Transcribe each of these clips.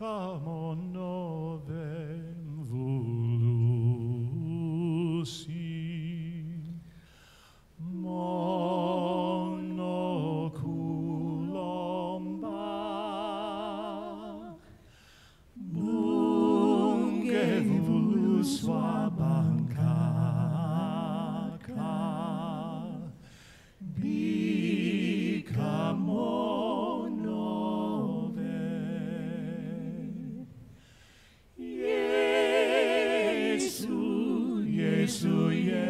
Come novem volusi, monoculum ba, bunge vulus suabancaca, bicamo nove. Iesu,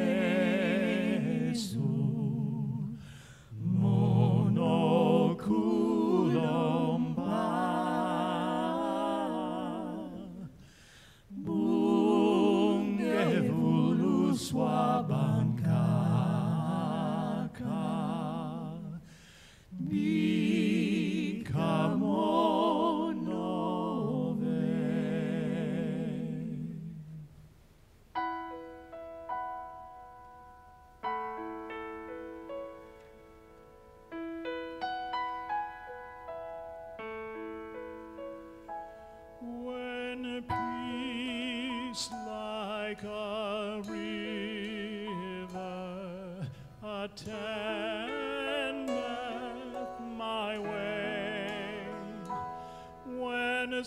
monoculum ba, bunge vulus suabancaca, bicamo nove. When peace like a river attendeth my way, when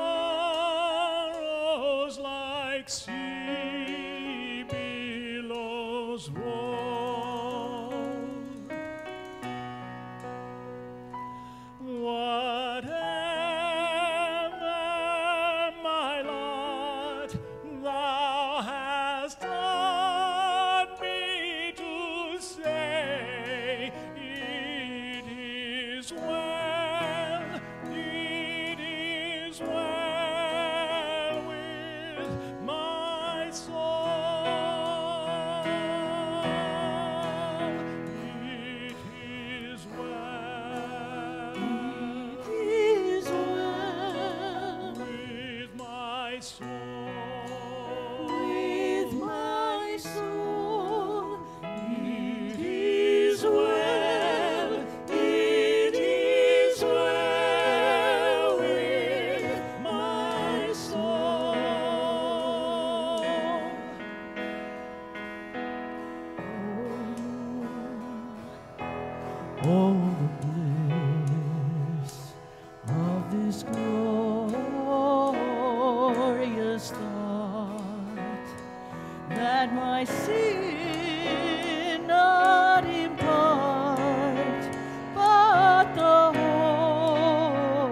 sorrows like sea billows roll, whatever my lot, thou hast taught me to say, it is well with my soul. It is well. It is well with my soul. With my soul. It is well. It is well with my soul. Oh, the bliss of this glorious thought, that my sin not impart, but the whole.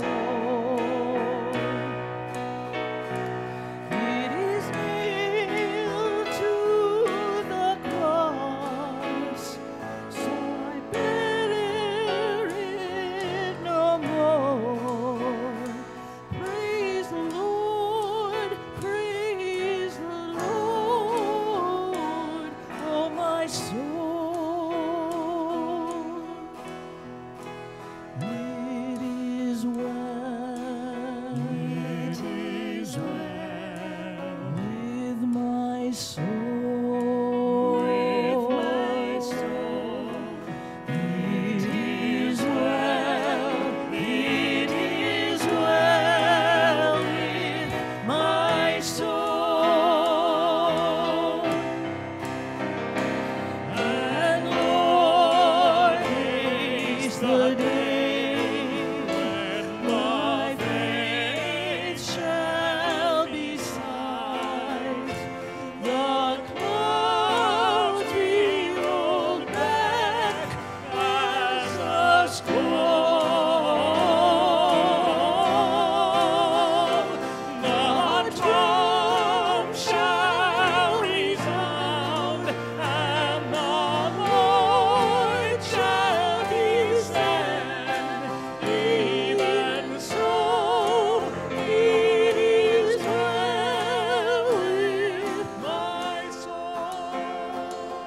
It is nailed to the cross, so I bear it no more. Praise the Lord, praise the Lord, oh my soul. It is well, it is well with my soul, with my soul. It is well with my soul. And Lord, haste the day when my faith shall be sight, the clouds be rolled back as a scroll. The trump shall resound, and the Lord shall descend. Even so, it is well with my soul.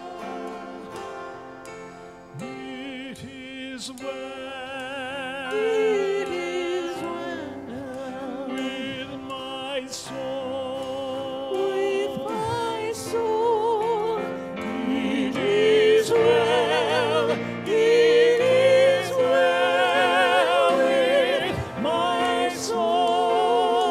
It is well. It is well with my soul. With my soul. It is well. It is well with my soul.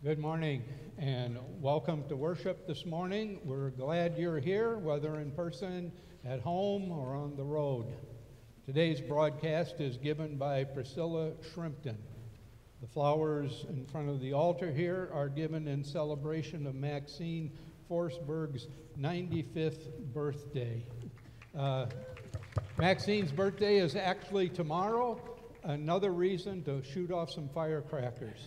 Good morning and welcome to worship this morning. We're glad you're here, whether in person, at home, or on the road. Today's broadcast is given by Priscilla Shrimpton. The flowers in front of the altar here are given in celebration of Maxine Forsberg's 95th birthday. Maxine's birthday is actually tomorrow, another reason to shoot off some firecrackers.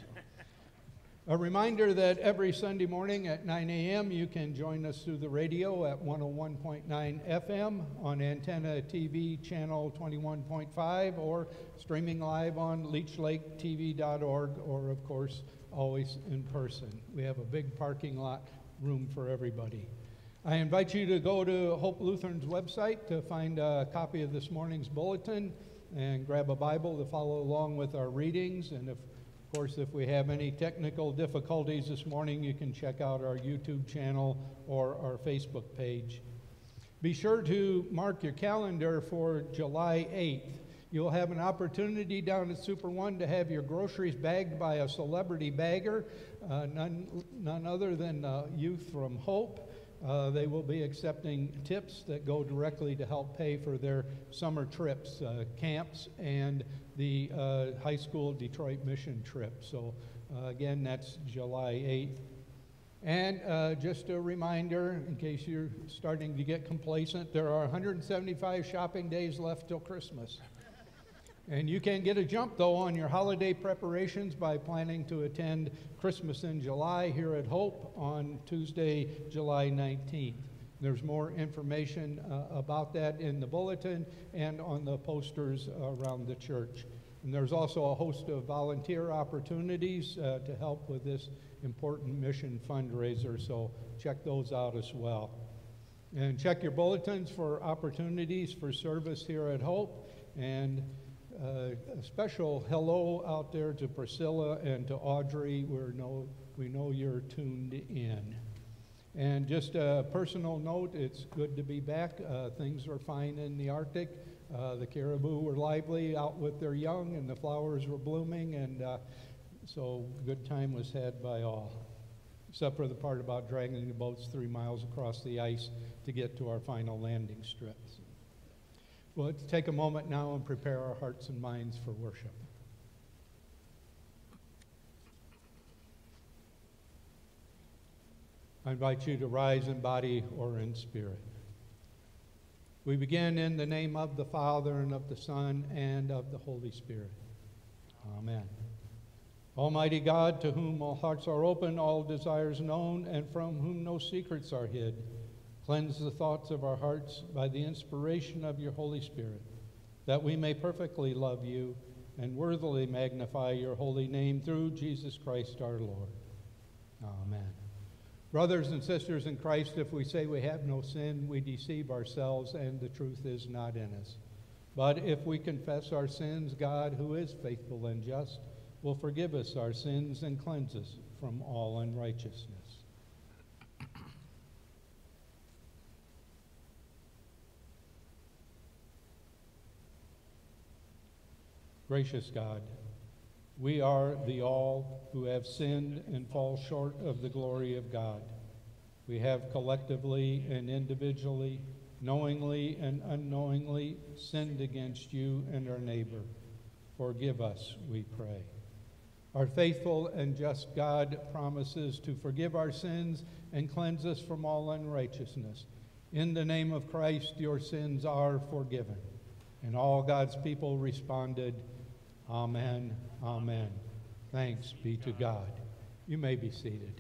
A reminder that every Sunday morning at 9 a.m. you can join us through the radio at 101.9 FM on Antenna TV channel 21.5 or streaming live on leechlaketv.org or, of course, always in person. We have a big parking lot room for everybody. I invite you to go to Hope Lutheran's website to find a copy of this morning's bulletin and grab a Bible to follow along with our readings. And of course, if we have any technical difficulties this morning, you can check out our YouTube channel or our Facebook page. Be sure to mark your calendar for July 8th. You'll have an opportunity down at Super One to have your groceries bagged by a celebrity bagger, none other than youth from Hope. They will be accepting tips that go directly to help pay for their summer trips, camps, and the high school Detroit mission trip. So again, that's July 8th. And just a reminder, in case you're starting to get complacent, there are 175 shopping days left till Christmas. And you can get a jump, though, on your holiday preparations by planning to attend Christmas in July here at Hope on Tuesday, July 19th. There's more information about that in the bulletin and on the posters around the church. And there's also a host of volunteer opportunities to help with this important mission fundraiser, so check those out as well. And check your bulletins for opportunities for service here at Hope. And a special hello out there to Priscilla and to Audrey. We know you're tuned in. And just a personal note, it's good to be back. Things are fine in the Arctic. The caribou were lively out with their young, and the flowers were blooming, and so good time was had by all, except for the part about dragging the boats 3 miles across the ice to get to our final landing strips. Well, let's take a moment now and prepare our hearts and minds for worship. I invite you to rise in body or in spirit. We begin in the name of the Father, and of the Son, and of the Holy Spirit. Amen. Almighty God, to whom all hearts are open, all desires known, and from whom no secrets are hid, cleanse the thoughts of our hearts by the inspiration of your Holy Spirit, that we may perfectly love you and worthily magnify your holy name through Jesus Christ our Lord. Amen. Brothers and sisters in Christ, if we say we have no sin, we deceive ourselves and the truth is not in us. But if we confess our sins, God, who is faithful and just, will forgive us our sins and cleanse us from all unrighteousness. Gracious God, we are the all who have sinned and fall short of the glory of God. We have collectively and individually, knowingly and unknowingly sinned against you and our neighbor. Forgive us, we pray. Our faithful and just God promises to forgive our sins and cleanse us from all unrighteousness. In the name of Christ, your sins are forgiven. And all God's people responded, Amen, amen. Thanks be to God. You may be seated.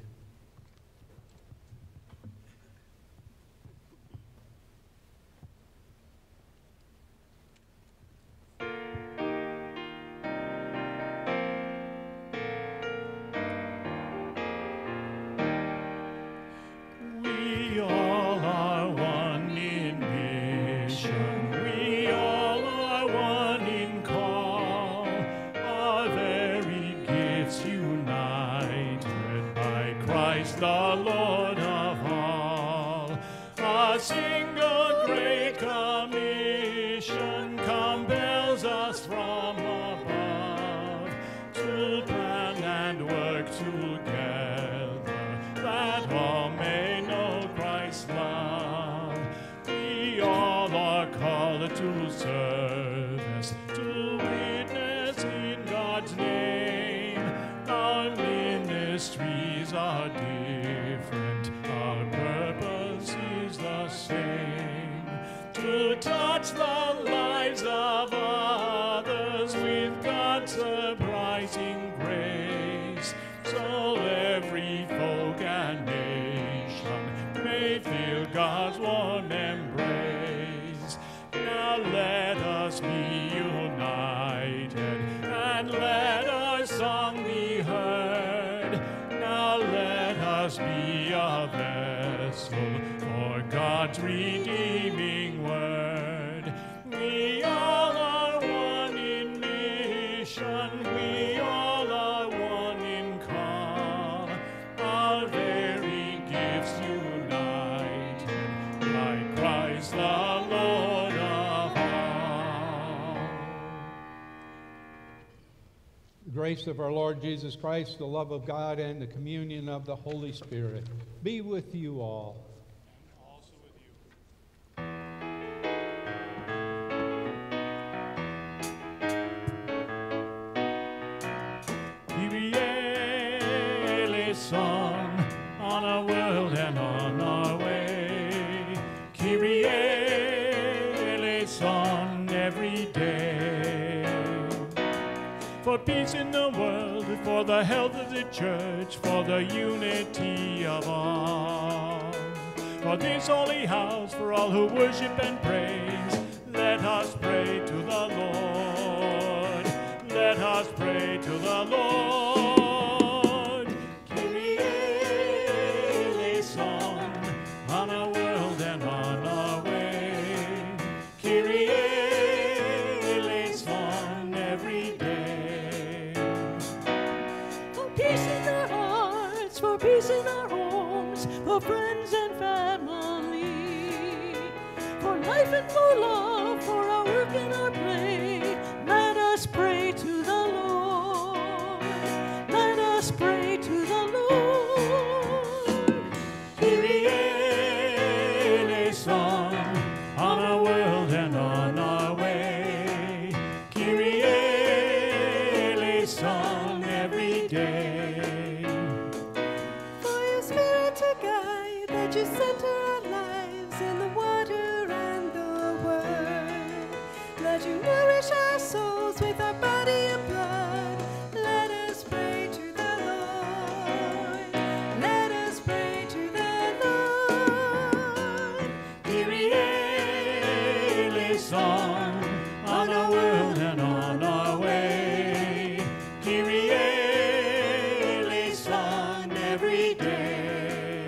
We all are one in mission. We all are one in call. Our very gifts united by Christ. service to witness in God's name. Our ministries are different, our purpose is the same, to touch the lives of others with God's surprising grace, so every folk and nation may feel God's warm embrace. Now let us be united, and let our song be heard. Now let us be a vessel for God's redeeming word. We all are one in mission, we all are one in call, our very gifts united, like Christ the Lord of all. The grace of our Lord Jesus Christ, the love of God, and the communion of the Holy Spirit be with you all. Also with you. Kyrie eleison, on our world and on our way. Kyrie eleison every day. For peace in the world, for the health of the church, for the unity of all. For this holy house, for all who worship and praise, let us pray to the Lord. Let us pray to the Lord. Kyrie eleison, on our world and on our way. Kyrie eleison every day. For peace in our hearts, for peace in our homes, for friends and family, for life and for love, for our work and our play, let us pray to the Lord. Let us pray to the Lord. Kyrie eleison, on our world and on our way. Kyrie eleison every day. For your spirit to guide, that you center our lives in the water and the word. Let you nourish our souls with our body and blood. Let us pray to the Lord. Let us pray to the Lord. Kyrie eleison, on our world and on our way. Kyrie eleison every day.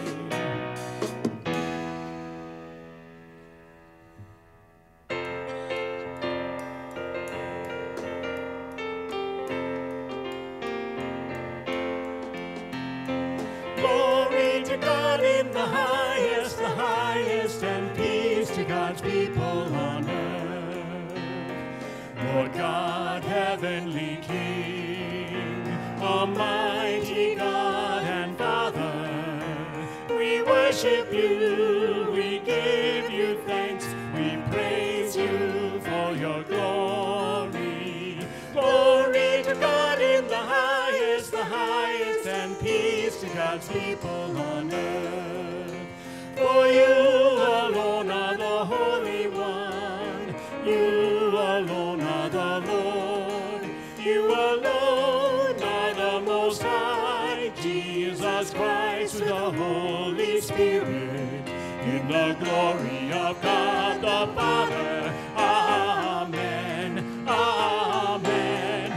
Glory to God in the highest, and peace to God's people on earth. Lord God, heavenly King, almighty God and Father, we worship you, we give you thanks, we praise you for your glory. Glory to God in the highest, and peace to God's people on earth. For you alone are the Holy One, you alone are the Lord, you alone are the Most High, Jesus Christ with the Holy Spirit, in the glory of God the Father. Amen. Amen.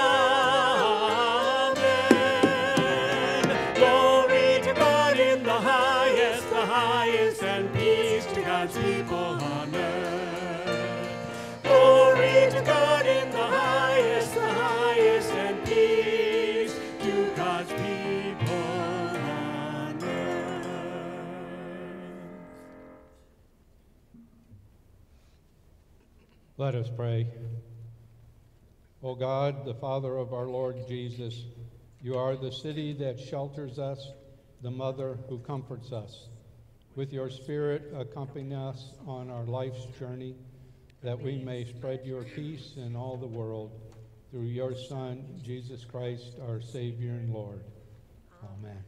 Amen. Glory to God in the highest, and peace to God's people on earth. Glory to God in the highest, and peace to God's people on earth. Let us pray. O God, the Father of our Lord Jesus, you are the city that shelters us, the mother who comforts us. With your Spirit accompanying us on our life's journey, that we may spread your peace in all the world, through your Son, Jesus Christ, our Savior and Lord. Amen.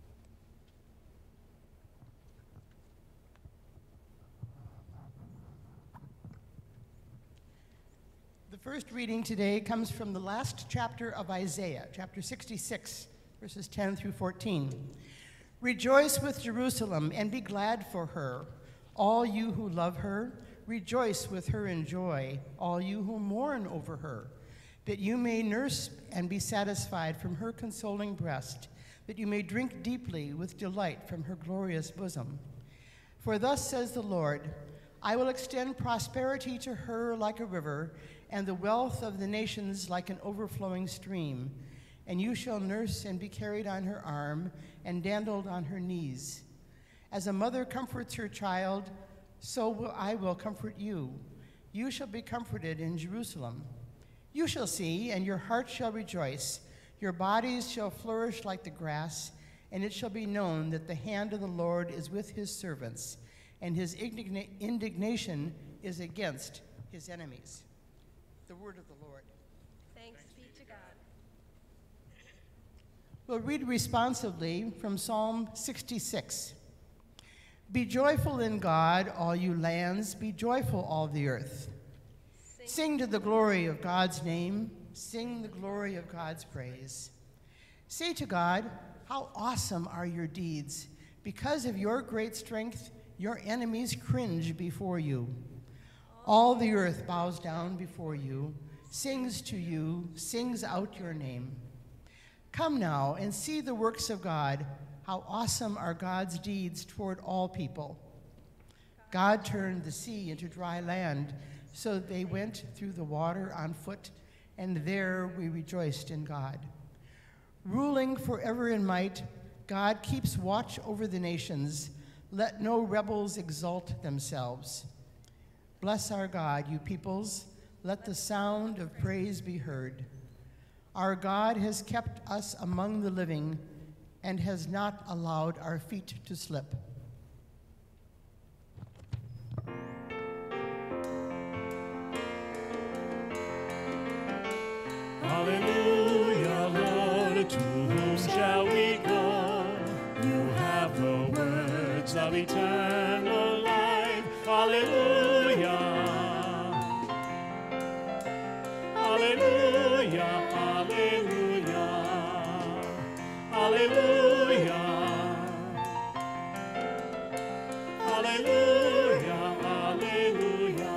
The first reading today comes from the last chapter of Isaiah, chapter 66, verses 10 through 14. Rejoice with Jerusalem and be glad for her, all you who love her. Rejoice with her in joy, all you who mourn over her, that you may nurse and be satisfied from her consoling breast, that you may drink deeply with delight from her glorious bosom. For thus says the Lord, I will extend prosperity to her like a river, and the wealth of the nations like an overflowing stream. And you shall nurse and be carried on her arm, and dandled on her knees. As a mother comforts her child, so I will comfort you. You shall be comforted in Jerusalem. You shall see, and your heart shall rejoice. Your bodies shall flourish like the grass, and it shall be known that the hand of the Lord is with his servants, and his indignation is against his enemies. The word of the Lord. Thanks be to God. We'll read responsively from Psalm 66. Be joyful in God, all you lands. Be joyful, all the earth. Sing to the glory of God's name. Sing the glory of God's praise. Say to God, how awesome are your deeds. Because of your great strength, your enemies cringe before you. All the earth bows down before you, sings to you, sings out your name. Come now and see the works of God. How awesome are God's deeds toward all people. God turned the sea into dry land, so that they went through the water on foot, and there we rejoiced in God. Ruling forever in might, God keeps watch over the nations. Let no rebels exalt themselves. Bless our God, you peoples. Let the sound of praise be heard. Our God has kept us among the living and has not allowed our feet to slip. Hallelujah, Lord, to whom shall we go? You have the words of eternal life. Hallelujah. Hallelujah, hallelujah. Hallelujah. Hallelujah, hallelujah.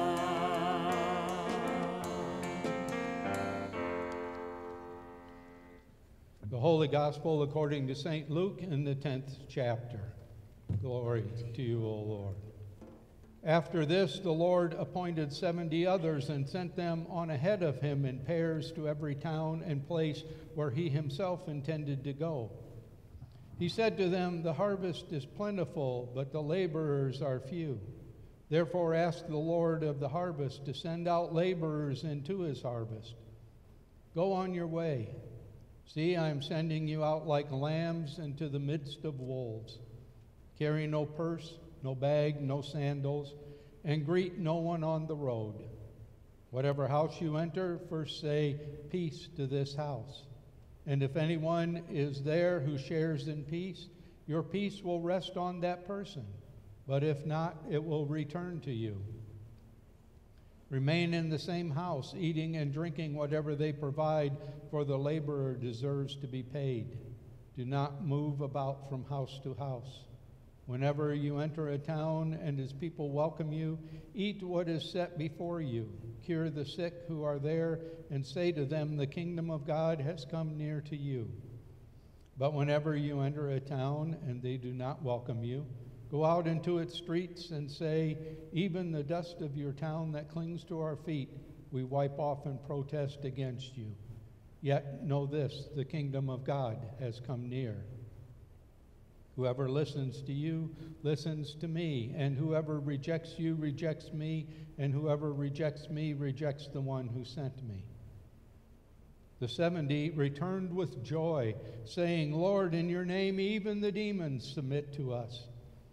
The Holy Gospel according to St. Luke in the 10th chapter. Glory to you, O Lord. After this, the Lord appointed 70 others and sent them on ahead of him in pairs to every town and place where he himself intended to go. He said to them, the harvest is plentiful, but the laborers are few. Therefore ask the Lord of the harvest to send out laborers into his harvest. Go on your way. See, I am sending you out like lambs into the midst of wolves. Carry no purse, no bag, no sandals, and greet no one on the road. Whatever house you enter, first say, peace to this house. And if anyone is there who shares in peace, your peace will rest on that person. But if not, it will return to you. Remain in the same house, eating and drinking whatever they provide, for the laborer deserves to be paid. Do not move about from house to house. Whenever you enter a town and its people welcome you, eat what is set before you. Cure the sick who are there, and say to them, the kingdom of God has come near to you. But whenever you enter a town and they do not welcome you, go out into its streets and say, even the dust of your town that clings to our feet, we wipe off in protest against you. Yet know this, the kingdom of God has come near. Whoever listens to you listens to me, and whoever rejects you rejects me, and whoever rejects me rejects the one who sent me. The 70 returned with joy, saying, Lord, in your name even the demons submit to us.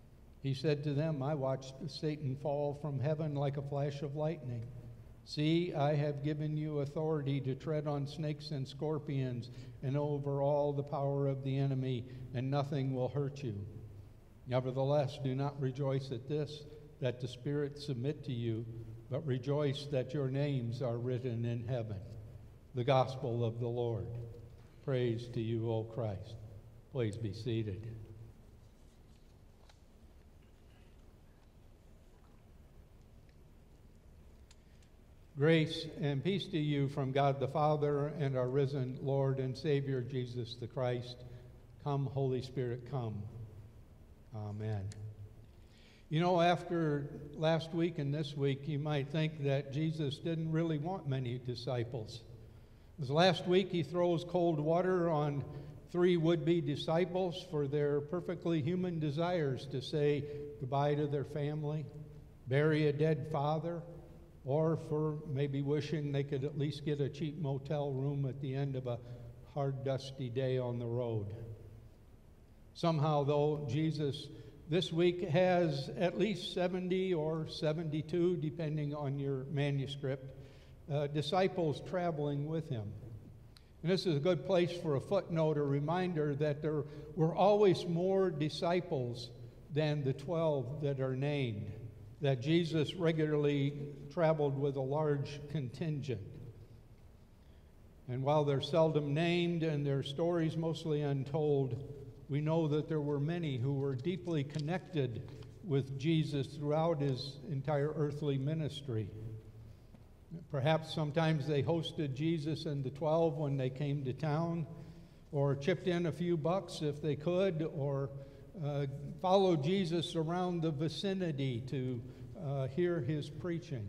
He said to them, I watched Satan fall from heaven like a flash of lightning. See, I have given you authority to tread on snakes and scorpions and over all the power of the enemy, and nothing will hurt you. Nevertheless, do not rejoice at this, that the spirits submit to you, but rejoice that your names are written in heaven. The gospel of the Lord. Praise to you, O Christ. Please be seated. Grace and peace to you from God the Father and our risen Lord and Savior Jesus the Christ. Come, Holy Spirit, come. Amen. You know, after last week and this week, you might think that Jesus didn't really want many disciples. Because last week he throws cold water on 3 would-be disciples for their perfectly human desires to say goodbye to their family, bury a dead father, or for maybe wishing they could at least get a cheap motel room at the end of a hard, dusty day on the road. Somehow, though, Jesus this week has at least 70 or 72, depending on your manuscript, disciples traveling with him. And this is a good place for a footnote, a reminder that there were always more disciples than the 12 that are named, that Jesus regularly traveled with a large contingent. And while they're seldom named and their stories mostly untold, we know that there were many who were deeply connected with Jesus throughout his entire earthly ministry. Perhaps sometimes they hosted Jesus and the 12 when they came to town, or chipped in a few bucks if they could, or followed Jesus around the vicinity to hear his preaching.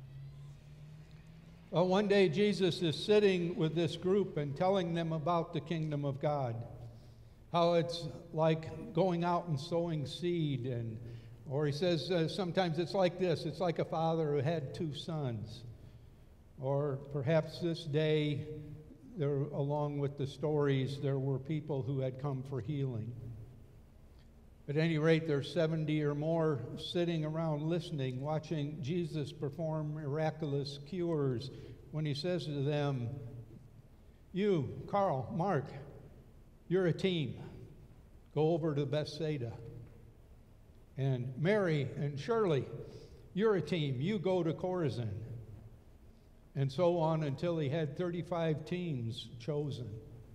One day Jesus is sitting with this group and telling them about the kingdom of God, how it's like going out and sowing seed, or he says sometimes it's like this, it's like a father who had 2 sons. Or perhaps this day, there, along with the stories, there were people who had come for healing. At any rate, there's 70 or more sitting around listening, watching Jesus perform miraculous cures, when he says to them, you, Carl, Mark, you're a team. Go over to Bethsaida. And Mary and Shirley, you're a team. You go to Chorazin. And so on until he had 35 teams chosen.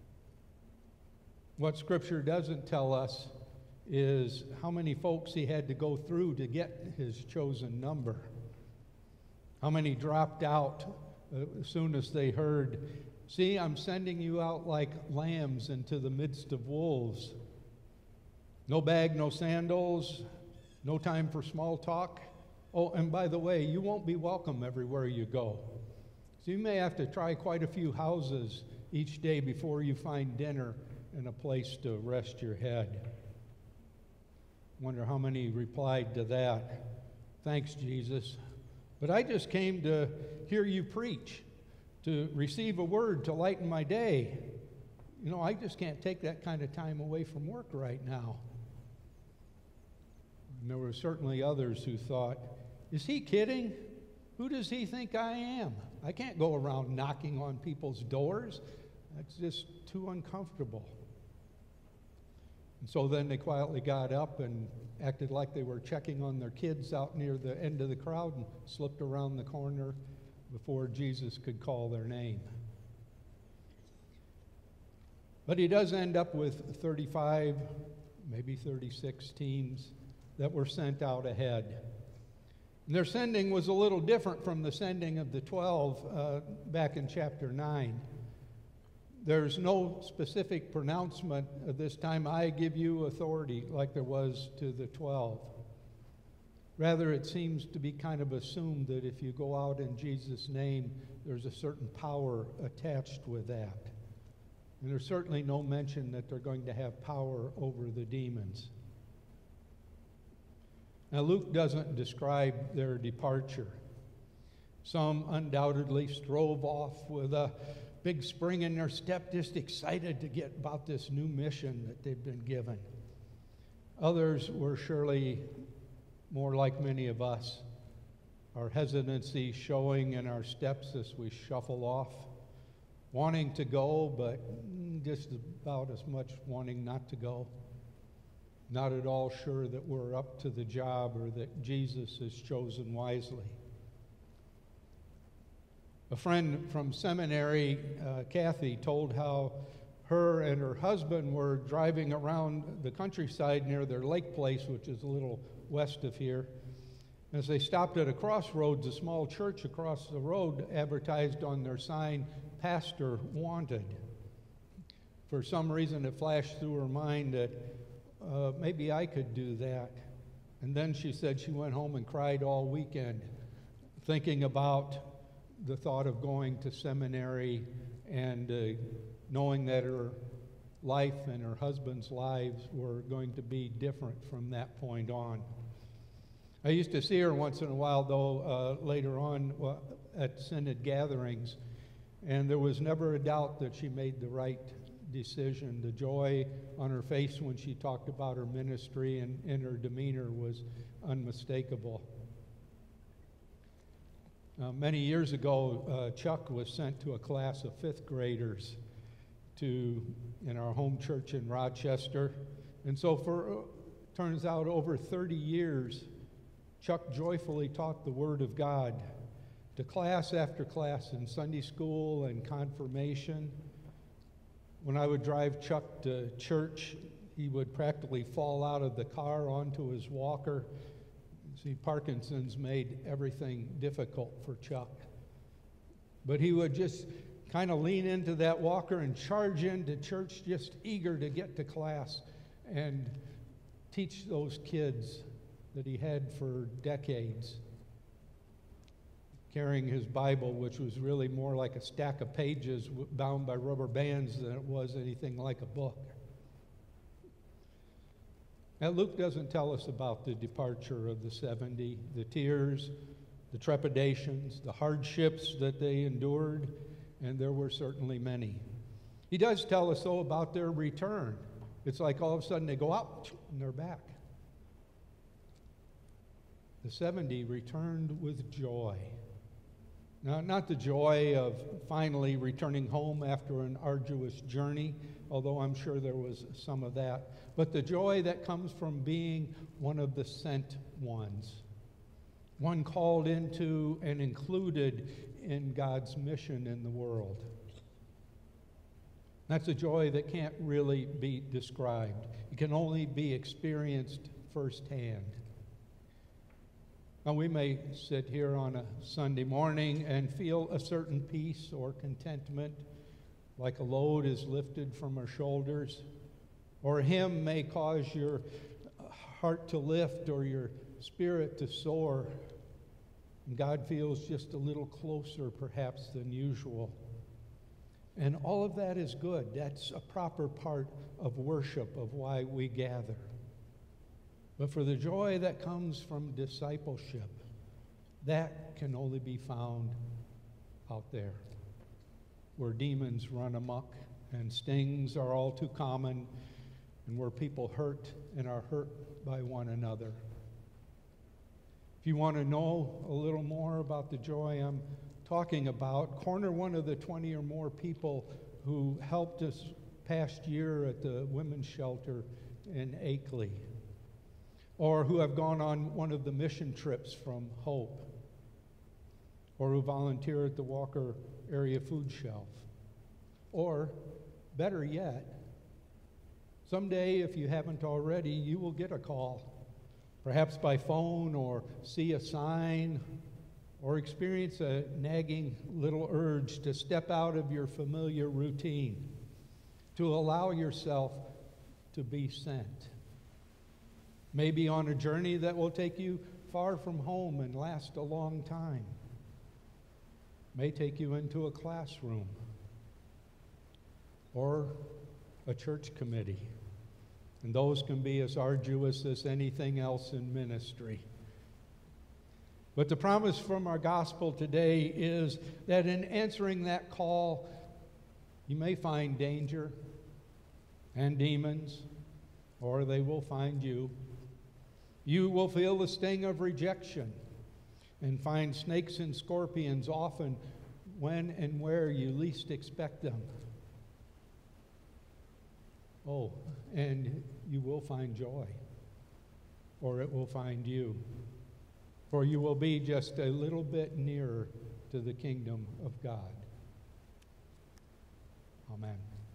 What Scripture doesn't tell us is how many folks he had to go through to get his chosen number. How many dropped out as soon as they heard, see, I'm sending you out like lambs into the midst of wolves. No bag, no sandals, no time for small talk. Oh, and by the way, you won't be welcome everywhere you go. So you may have to try quite a few houses each day before you find dinner and a place to rest your head. Wonder how many replied to that. Thanks, Jesus. But I just came to hear you preach, to receive a word to lighten my day. You know, I just can't take that kind of time away from work right now. And there were certainly others who thought, is he kidding? Who does he think I am? I can't go around knocking on people's doors. That's just too uncomfortable. And so then they quietly got up and acted like they were checking on their kids out near the end of the crowd and slipped around the corner before Jesus could call their name. But he does end up with 35, maybe 36 teams that were sent out ahead. And their sending was a little different from the sending of the 12 back in chapter 9. There's no specific pronouncement at this time, I give you authority, like there was to the 12. Rather, it seems to be kind of assumed that if you go out in Jesus' name, there's a certain power attached with that. And there's certainly no mention that they're going to have power over the demons. Now, Luke doesn't describe their departure. Some undoubtedly strove off with a big spring in their step, just excited to get about this new mission that they've been given. Others were surely more like many of us, our hesitancy showing in our steps as we shuffle off, wanting to go, but just about as much wanting not to go. Not at all sure that we're up to the job or that Jesus has chosen wisely. A friend from seminary, Kathy, told how her and her husband were driving around the countryside near their lake place, which is a little west of here. As they stopped at a crossroads, a small church across the road advertised on their sign, "Pastor Wanted." For some reason, it flashed through her mind that maybe I could do that. And then she said she went home and cried all weekend, thinking about the thought of going to seminary and knowing that her life and her husband's lives were going to be different from that point on. I used to see her once in a while, though, later on at synod gatherings, and there was never a doubt that she made the right decision. The joy on her face when she talked about her ministry and in her demeanor was unmistakable. Many years ago, Chuck was sent to a class of fifth graders in our home church in Rochester. And so turns out over 30 years, Chuck joyfully taught the Word of God to class after class in Sunday school and confirmation. When I would drive Chuck to church, he would practically fall out of the car onto his walker. See, Parkinson's made everything difficult for Chuck. But he would just kind of lean into that walker and charge into church, just eager to get to class and teach those kids that he had for decades. Carrying his Bible, which was really more like a stack of pages bound by rubber bands than it was anything like a book. Now, Luke doesn't tell us about the departure of the 70, the tears, the trepidations, the hardships that they endured, and there were certainly many. He does tell us, though, about their return. It's like all of a sudden they go out and they're back. The 70 returned with joy. Now, not the joy of finally returning home after an arduous journey, although I'm sure there was some of that, but the joy that comes from being one of the sent ones, one called into and included in God's mission in the world. That's a joy that can't really be described. It can only be experienced firsthand. Now, we may sit here on a Sunday morning and feel a certain peace or contentment, like a load is lifted from our shoulders, or a hymn may cause your heart to lift or your spirit to soar, and God feels just a little closer perhaps than usual. And all of that is good. That's a proper part of worship, of why we gather. But for the joy that comes from discipleship, that can only be found out there, where demons run amok and stings are all too common, and where people hurt and are hurt by one another. If you want to know a little more about the joy I'm talking about, corner one of the 20 or more people who helped us past year at the women's shelter in Akeley, or who have gone on one of the mission trips from Hope, or who volunteer at the Walker Area Food Shelf. Or, better yet, someday, if you haven't already, you will get a call, perhaps by phone, or see a sign, or experience a nagging little urge to step out of your familiar routine, to allow yourself to be sent. Maybe on a journey that will take you far from home and last a long time. May take you into a classroom or a church committee. And those can be as arduous as anything else in ministry. But the promise from our gospel today is that in answering that call, you may find danger and demons or they will find you. You will feel the sting of rejection and find snakes and scorpions often when and where you least expect them. Oh, and you will find joy, or it will find you, for you will be just a little bit nearer to the kingdom of God. Amen.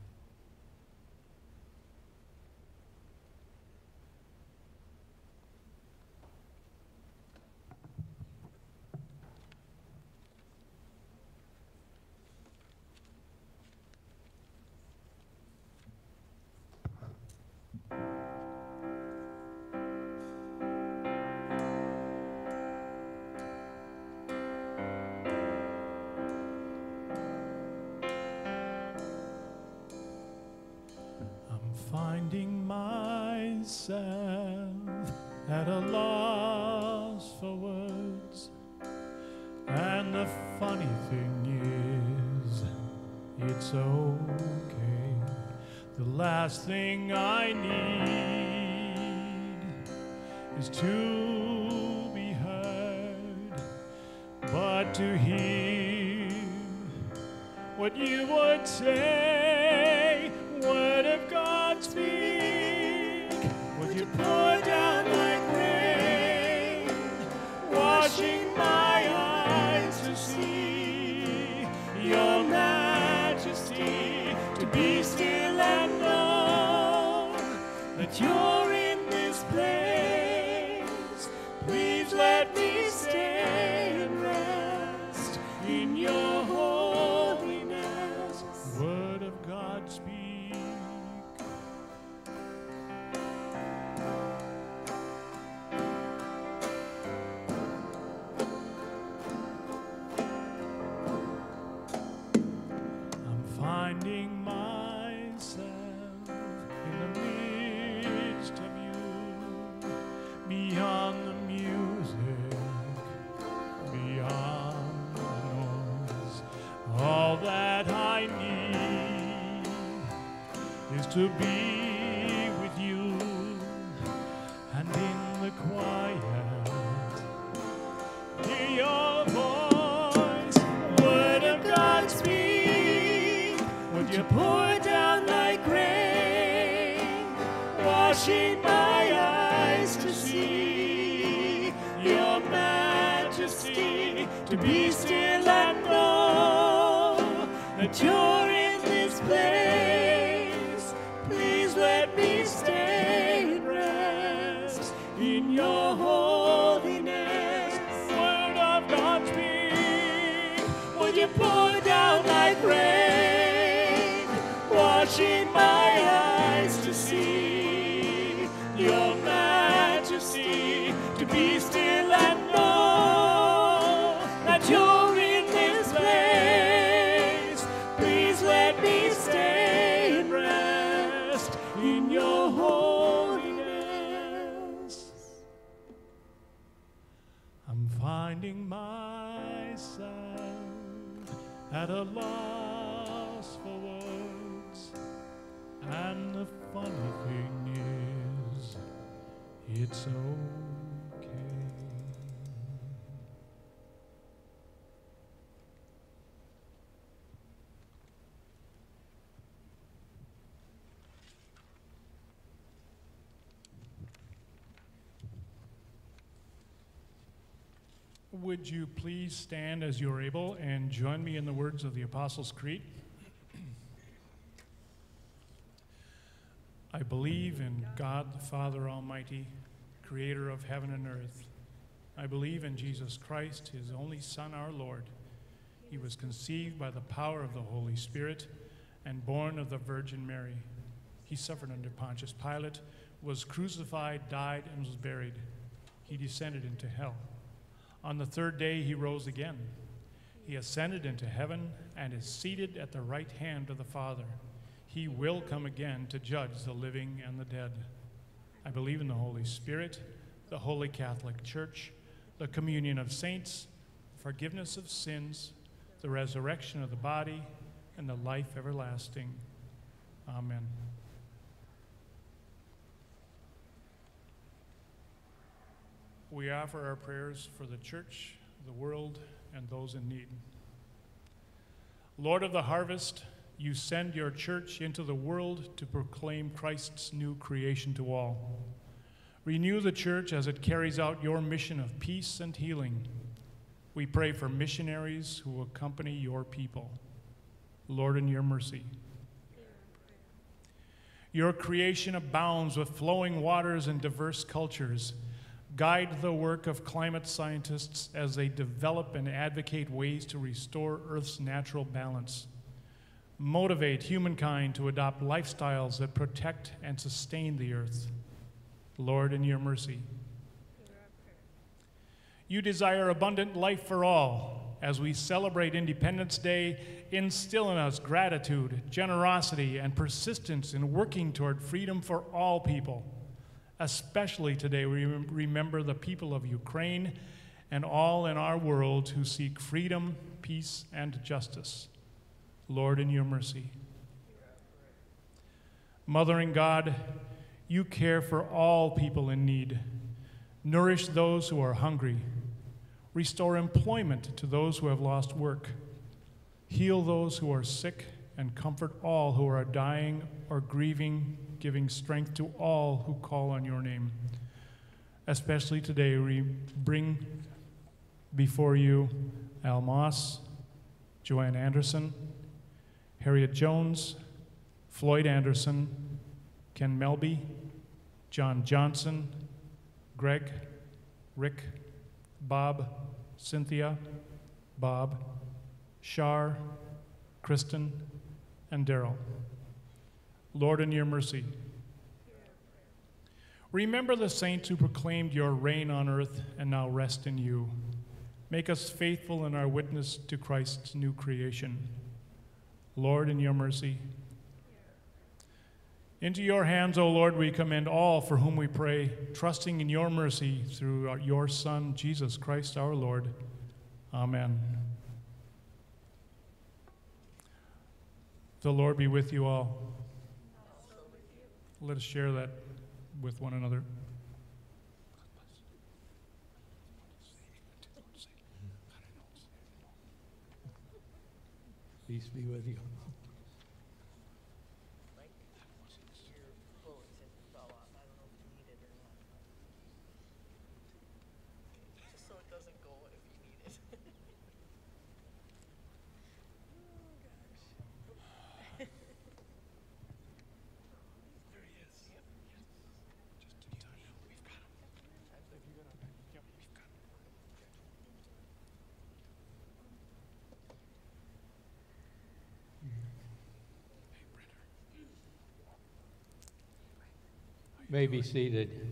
Finding myself at a loss for words, and the funny thing is, it's okay. The last thing I need is to be heard, but to hear what you would say. Word of God, speak. Would you pour down like rain, washing my eyes to see your majesty, to be still and know that you're in this place. Please let me stay and rest in your holiness. Word of God, speak. Finding myself in the midst of you, beyond the music, beyond the noise. All that I need is to be with you, and in the quiet, hear your voice. Word of God, speak. You pour down like rain, washing my eyes to see your majesty, to be still and know that you're in this place. Please let me stay and rest in your holiness. Word of God, speak. Would you pour down like rain, washing my eyes to see your majesty, to be still and know that you're in this place. Please let me stay and rest in your holiness. I'm finding myself at a loss for words, and the funny thing is, it's okay. Would you please stand as you're able and join me in the words of the Apostles' Creed? I believe in God the Father Almighty, creator of heaven and earth. I believe in Jesus Christ, his only Son, our Lord. He was conceived by the power of the Holy Spirit and born of the Virgin Mary. He suffered under Pontius Pilate, was crucified, died, and was buried. He descended into hell. On the third day he rose again. He ascended into heaven and is seated at the right hand of the Father. He will come again to judge the living and the dead. I believe in the Holy Spirit, the Holy Catholic Church, the communion of saints, forgiveness of sins, the resurrection of the body, and the life everlasting. Amen. We offer our prayers for the church, the world, and those in need. Lord of the harvest, you send your church into the world to proclaim Christ's new creation to all. Renew the church as it carries out your mission of peace and healing. We pray for missionaries who accompany your people. Lord, in your mercy. Your creation abounds with flowing waters and diverse cultures. Guide the work of climate scientists as they develop and advocate ways to restore Earth's natural balance. Motivate humankind to adopt lifestyles that protect and sustain the Earth. Lord, in your mercy. You desire abundant life for all. As we celebrate Independence Day, instill in us gratitude, generosity, and persistence in working toward freedom for all people. Especially today, we remember the people of Ukraine and all in our world who seek freedom, peace, and justice. Lord, in your mercy. Mothering God, you care for all people in need. Nourish those who are hungry. Restore employment to those who have lost work. Heal those who are sick and comfort all who are dying or grieving, giving strength to all who call on your name. Especially today, we bring before you Al Moss, Joanne Anderson, Harriet Jones, Floyd Anderson, Ken Melby, John Johnson, Greg, Rick, Bob, Cynthia, Bob, Shar, Kristen, and Daryl. Lord, in your mercy. Remember the saints who proclaimed your reign on earth and now rest in you. Make us faithful in our witness to Christ's new creation. Lord, in your mercy. Into your hands, O Lord, we commend all for whom we pray, trusting in your mercy through your Son, Jesus Christ our Lord. Amen. The Lord be with you all. Let us share that with one another. Peace be with you. May be seated. Hey,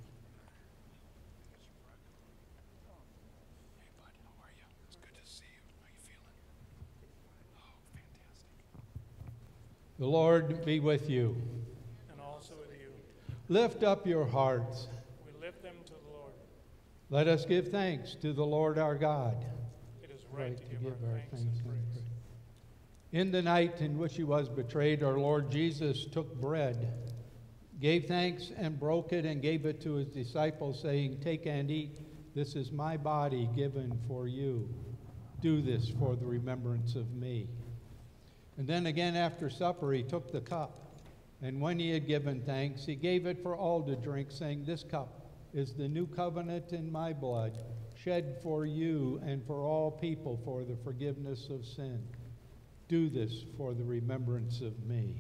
bud, how are you? It's good to see you. How are you feeling? Oh, fantastic. The Lord be with you. And also with you. Lift up your hearts. We lift them to the Lord. Let us give thanks to the Lord our God. It is right to give our thanks and praise. In the night in which he was betrayed, our Lord Jesus took bread, gave thanks and broke it and gave it to his disciples, saying, "Take and eat. This is my body given for you. Do this for the remembrance of me." And then again after supper he took the cup, and when he had given thanks, he gave it for all to drink, saying, "This cup is the new covenant in my blood, shed for you and for all people for the forgiveness of sin. Do this for the remembrance of me."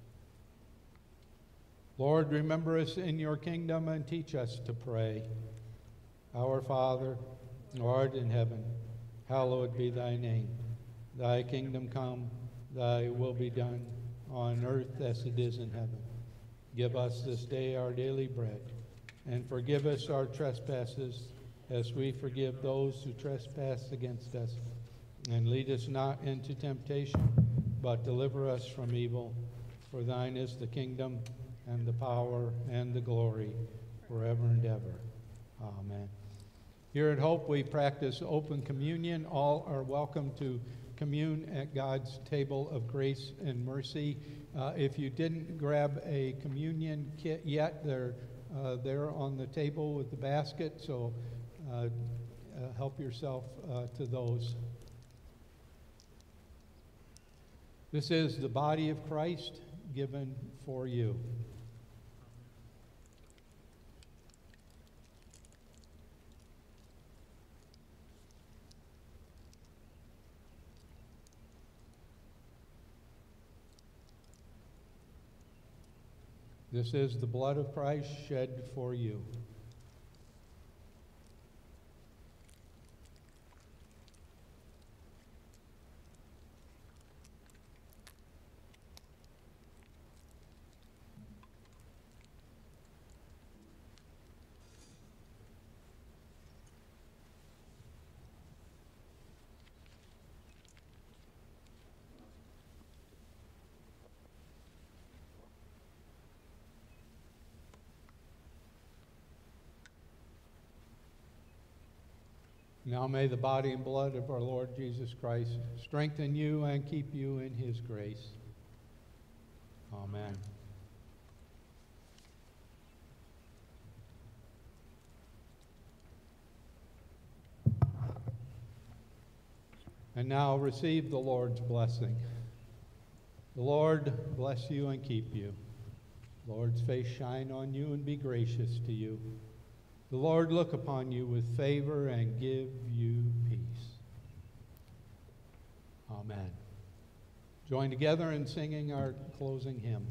Lord, remember us in your kingdom and teach us to pray. Our Father, who art in heaven, hallowed be thy name. Thy kingdom come, thy will be done, on earth as it is in heaven. Give us this day our daily bread, and forgive us our trespasses, as we forgive those who trespass against us. And lead us not into temptation, but deliver us from evil. For thine is the kingdom, and the power, and the glory, forever and ever. Amen. Here at Hope, we practice open communion. All are welcome to commune at God's table of grace and mercy. If you didn't grab a communion kit yet, they're there on the table with the basket, so help yourself to those. This is the body of Christ given for you. This is the blood of Christ shed for you. Now may the body and blood of our Lord Jesus Christ strengthen you and keep you in his grace. Amen. And now receive the Lord's blessing. The Lord bless you and keep you. The Lord's face shine on you and be gracious to you. The Lord look upon you with favor and give you peace. Amen. Join together in singing our closing hymn.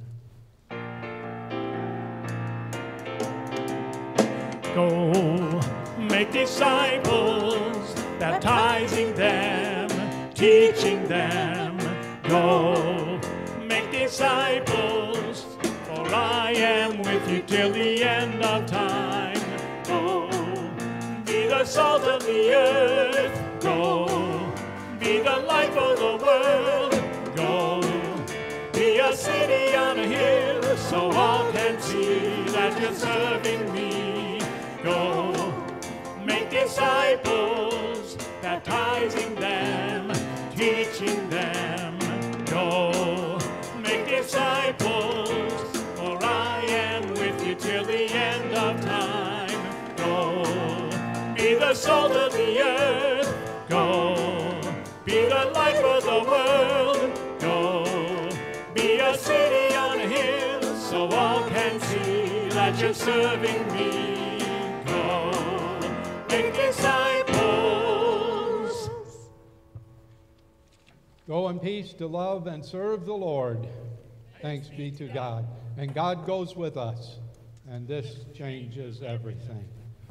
Go, make disciples, baptizing them, teaching them. Go, make disciples, for I am with you till the end of time. Go, be the salt of the earth. Go, be the light for the world. Go, be a city on a hill, so all can see that you're serving me. Go, make disciples, baptizing them, teaching them. Go, make disciples, for I am with you till the end of time. Go, be the salt of the earth. Go, be the light for the world. Go, be a city on a hill, so all can see that you're serving me. Go, make disciples. Go in peace to love and serve the Lord. Thanks be to God. And God goes with us, and this changes everything.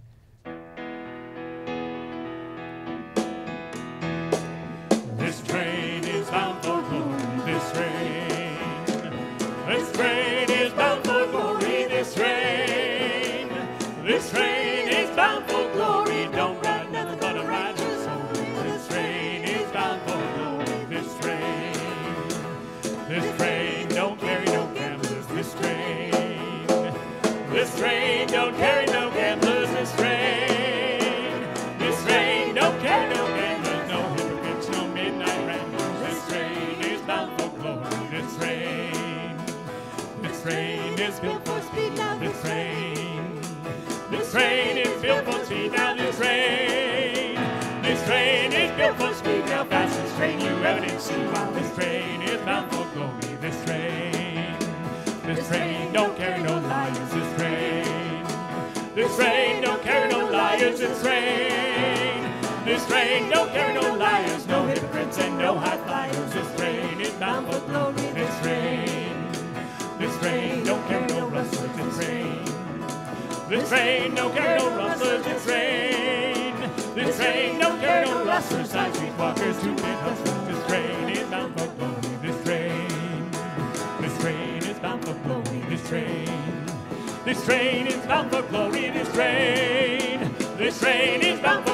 This train is bound for glory, this train. This train is bound for glory, this train. This train is bound for glory, don't ride nothing but a rider's soul. This train is bound for glory, this train. This train don't carry no gamblers, this train. This train don't carry no gamblers, this train. This train don't carry no gamblers, no hypocrites, no midnight ramblers. This train is bound for glory, this train. This train is built for speed now, this train. This train is built for speed now, this train. This train is built for speed now, fastest train you ever did see. Wow, this train is bound for glory, this train. This train don't carry no liars, this train. This train don't carry no liars, this train. This train don't carry no liars, no hypocrites and no high flyers. This train is bound for glory, this train. This train don't carry no rustlers, this train. This train don't carry no rustlers, this train. This train don't carry no rustlers, side street walkers, two-bit hustlers. This train is bound for glory, this train. This train is bound for glory, this train. This train is bound for glory, this train. This train is bound for